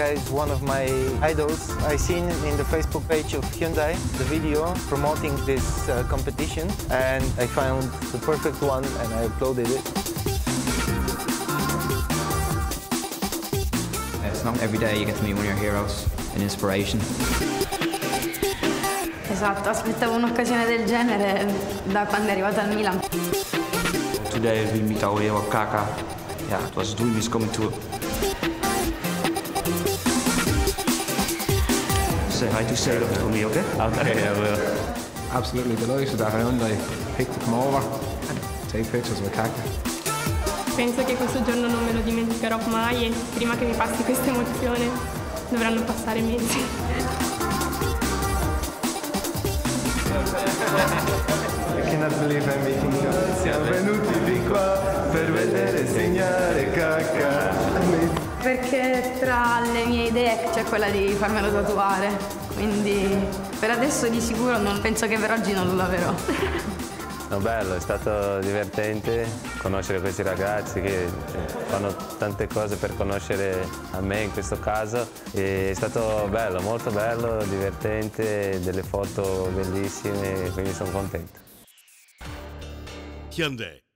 Kaka is one of my idols. I seen in the Facebook page of Hyundai the video promoting this competition, and I found the perfect one and I uploaded it. It's not every day you get to meet one of your heroes, an inspiration. Esatto, aspettavo un'occasione del genere da quando è arrivata al Milan. Today we meet our hero Kaka. Yeah, it was a dream is coming true. Say hi to Sailor for me, okay? Okay, I will. Absolutely delighted that Hyundai picked to come over and take pictures with Kaka. Penso che questo giorno non me lo dimenticherò mai e prima che mi passi questa emozione dovranno passare mesi. I cannot believe I'm meeting you. Siamo venuti di qua per vedere segnare Kaka. Perché tra le mie idee c'è quella di farmelo tatuare, quindi per adesso di sicuro non penso che per oggi non lo avrò. No, bello, è stato divertente conoscere questi ragazzi che fanno tante cose per conoscere a me in questo caso. E è stato bello, molto bello, divertente, delle foto bellissime, quindi sono contento. Hyundai.